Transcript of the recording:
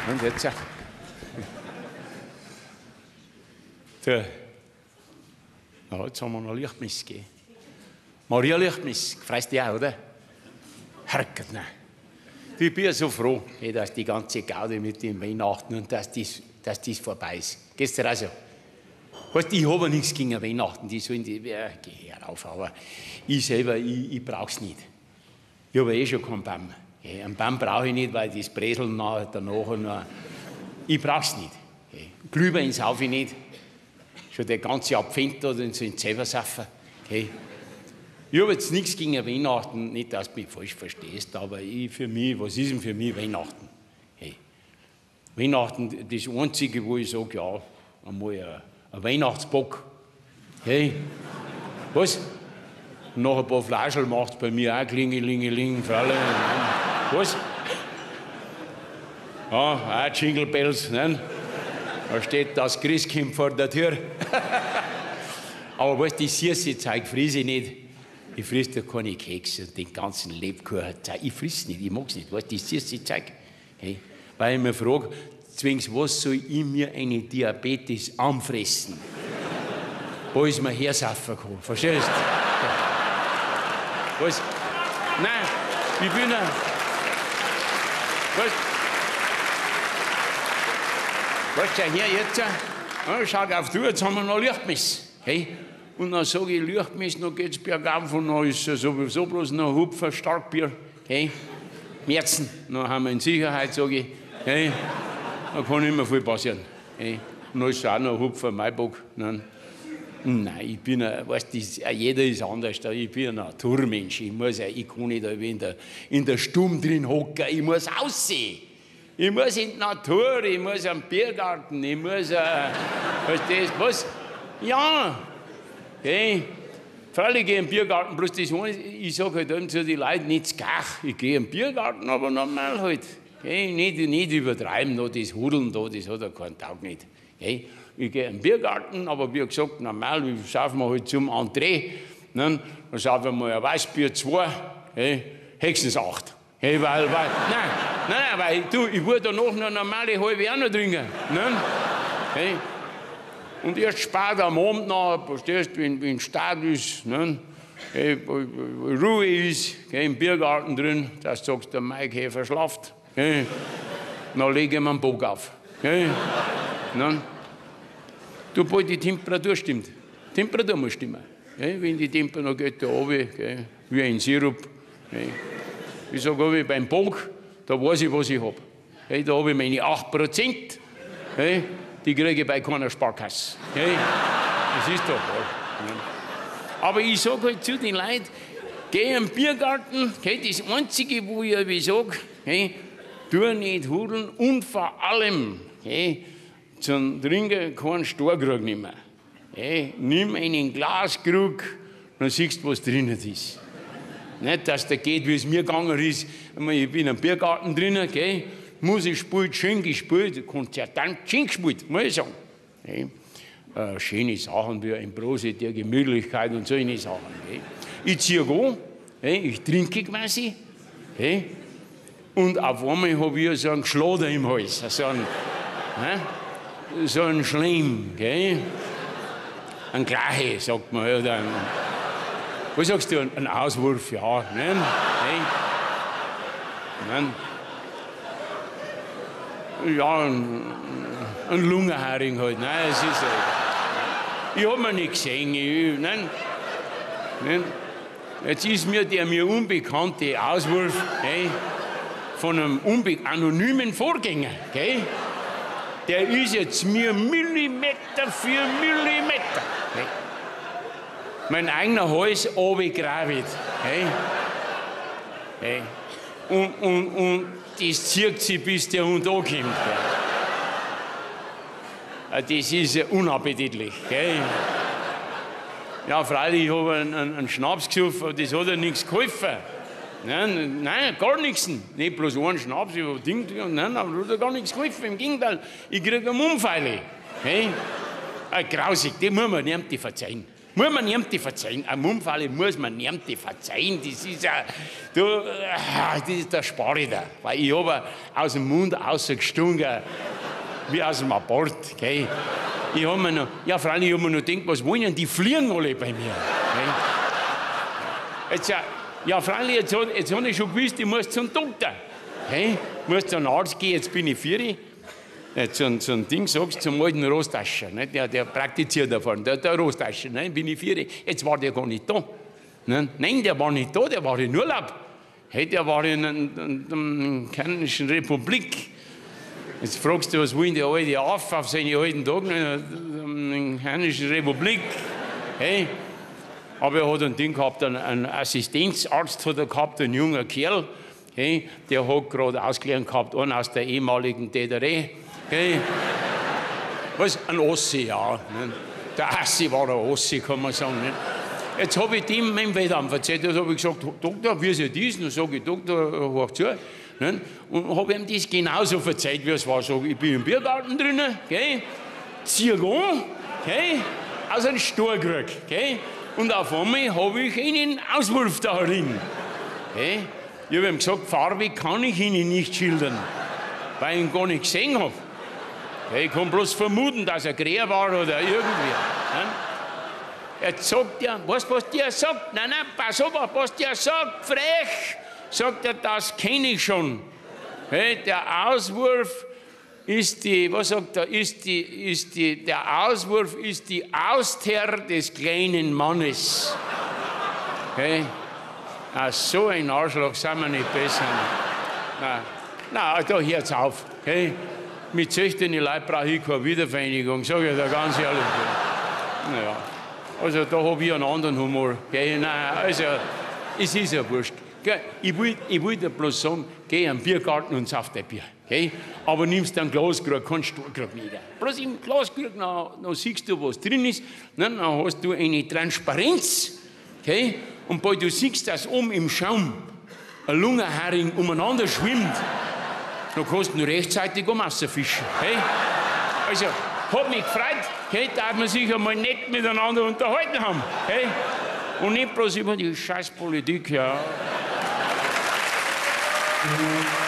Und jetzt ja. Ja, jetzt haben wir noch Lichtmess gegeben. Maria Lichtmess, freust dich auch, oder? Herrgott, nein. Ich bin ja so froh, dass die ganze Gaudi mit dem Weihnachten und dass das vorbei ist. Gehst du auch so? Weißt, ich habe nichts gegen Weihnachten, die sollen die, geh herauf, aber ich selber, ich brauche es nicht. Ich habe schon keinen Baum. Einen Baum brauche ich nicht, weil das Breseln danach noch. Ich brauche es nicht. Glühwein saufe ich nicht. Schon der ganze Abpfand da, den sollen sie selber saufen. Ich habe jetzt nichts gegen Weihnachten, nicht, dass du mich falsch verstehst, aber für mich, was ist denn für mich Weihnachten? Weihnachten, das Einzige, wo ich sage, ja, einmal ein Weihnachtsbock. Was? Noch ein paar Flaschel macht es bei mir auch Klingelingeling, Fräulein. Was? Ja, auch Jingle Bells, nein? Da steht das Christkind vor der Tür. Aber weißt du, das süße Zeug friss ich nicht. Ich friss da keine Kekse und den ganzen Lebkuchen. Ich friss nicht, ich mag's nicht. Weißt du, das süße Zeug. Weil ich mir frage, zwingends, was soll ich mir eine Diabetes anfressen? Wo ich mir hersaufen kann. Verstehst du? Was? Nein, ich bin ein. Was schau her jetzt? Schau auf du, jetzt haben wir noch Lichtmess. Und dann sage ich Lichtmess, dann geht's bergauf und dann ist es sowieso bloß noch ein Hupfer Starkbier. Märzen, dann haben wir in Sicherheit, sage ich. Da kann nicht mehr viel passieren. Und dann ist es auch noch ein Hupfer Maibock. Nein, ich bin weißt du, jeder ist anders. Ich bin ein Naturmensch. Ich kann nicht in der Stumm drin hocken. Ich muss aussehen. Ich muss in die Natur, ich muss am Biergarten, ich muss, verstehst du, was? Ja, freilich gehe ich in den Biergarten, bloß das eine, ich sage halt dann zu den Leuten, nicht zu gach, ich gehe in den Biergarten, aber normal halt. Nicht übertreiben, da, das Hudeln da, das hat ja keinen Tag nicht. Ich gehe in den Biergarten, aber wie gesagt, normal, wir saufen wir halt zum Entree, dann saufen wir mal ein Weißbier 2, höchstens 8. Weil du, ich wollte danach noch eine normale halbe auch noch trinken. Ne? Und erst spät am Abend noch, verstehst du, wenn Start ist, ne? Ruhe ist, im Biergarten drin, dass du sagst, der Mike Häfer schlaft. Dann lege ich mir einen Bock auf. Ne? Du, bald die Temperatur stimmt. Die Temperatur muss stimmen. Wenn die Temperatur geht da runter, wie ein Sirup. Ich sage, beim Bock, da weiß ich, was ich habe. Da habe ich meine 8%, die kriege ich bei keiner Sparkasse. Das ist doch voll. Aber ich sage halt zu den Leuten, geh in den Biergarten, das Einzige, wo ich sage, tu nicht hudeln und vor allem zum Trinken keinen Storkrug nehmen. Nimm einen Glaskrug, dann siehst du, was drin ist. Nicht, dass der geht, wie es mir gegangen ist. Ich bin im Biergarten drinnen, Musik spielt, schön gespielt, Konzertant, schön gespielt, muss ich sagen. Schöne Sachen wie Improse, der Gemütlichkeit und solche Sachen. Ich ziehe an, ich trinke quasi, und auf einmal habe ich so einen Geschlader im Hals, so einen Schleim, ein Glache, sagt man. Oder was sagst du? Ein Auswurf, ja. Nein? Nein. Ja, ein Lungenhering halt. Nein, es ist ich habe mir nicht gesehen. Nein. Jetzt ist mir der mir unbekannte Auswurf von einem anonymen Vorgänger. Der ist jetzt mir Millimeter für Millimeter. Mein eigener Hals runtergravit. Und das zieht sich, bis der Hund ankommt. Das ist unappetitlich. Ja, freilich, ich habe einen Schnaps gesoffen, aber das hat ja nichts geholfen. Nein, gar nichts. Nicht bloß einen Schnaps, ich habe Ding, nein, aber das hat gar nichts geholfen. Im Gegenteil, ich kriege eine Mundfeile. Grausig, die muss man nicht verzeihen. Muss man niemandem verzeihen. Eine Mundfalle muss man niemandem verzeihen. Das ist ja, das ist der Sparrider. Weil ich habe aus dem Mund rausgestunken, wie aus dem Abort. Okay? Ich habe mir noch, ja, freilich, ich habe mir noch gedacht, was wollen denn? Die fliegen alle bei mir. Okay? Jetzt, ja, freilich, jetzt habe ich schon gewusst, ich muss zum Doktor. Okay? Ich muss zum Arzt gehen, jetzt bin ich 4. So ein Ding sagst zum alten Rostascher, ne? Der praktiziert davon, der Rostascher, ne? Bin ich 4. Jetzt war der gar nicht da. Ne? Nein, der war nicht da, der war in Urlaub. Hey, der war in der Dominikanischen Republik. Jetzt fragst du, was wollen die Alte auf seine alten Tage in der Dominikanischen Republik? Hey, aber er hat ein Ding gehabt, einen Assistenzarzt hat er gehabt, ein junger Kerl. Hey, der hat gerade ausgelernt gehabt, einen aus der ehemaligen DDR. Okay. Was? Ein Ossi, ja. Ne? Der Assi war der Ossi, kann man sagen. Ne? Jetzt habe ich dem meinem Wetteramt erzählt, da habe ich gesagt, Doktor, wie ist ja das? Dann sage ich, Doktor, hoch zu. Ne? Und habe ihm das genauso erzählt, wie es war. Sag, ich bin im Biergarten drinnen, okay? Ziehe an, okay? Aus einem Sturkrieg, okay? Und auf einmal habe ich einen Auswurf da drin. Okay? Ich habe ihm gesagt, Farbe kann ich Ihnen nicht schildern, weil ich ihn gar nicht gesehen habe. Ich kann bloß vermuten, dass er Krähe war oder irgendwie. Jetzt sagt er, was der sagt? Nein, pass auf, was der sagt, frech. Sagt er, das kenne ich schon. Hey, der Auswurf ist die, was sagt er, der Auswurf ist die Auster des kleinen Mannes. Hey, so ein Arschloch sind wir nicht besser. Nein, da hört's auf. Hey. Mit 16 Leuten brauche ich keine Wiedervereinigung, sage ich dir ganz ehrlich. Naja, also da habe ich einen anderen Humor. Gell? Nein, also, es ist ja wurscht. Gell? Ich will dir bloß sagen, geh in den Biergarten und sauf dein Bier. Gell? Aber nimmst einen Glaskrug, keinen Sturkrug nicht. Bloß im Glaskrug, dann siehst du, was drin ist. Dann hast du eine Transparenz. Gell? Und bald du siehst, dass oben im Schaum ein Lungenhering umeinander schwimmt. Dann kannst du nur rechtzeitig rausfischen. Hey? Also, hat mich gefreut, hey, darf man sich einmal nett miteinander unterhalten haben. Hey? Und nicht bloß über die scheiß Politik. Ja.